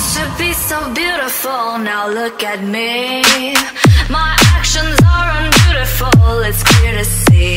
should be so beautiful, now look at me. My actions are unbeautiful, it's clear to see.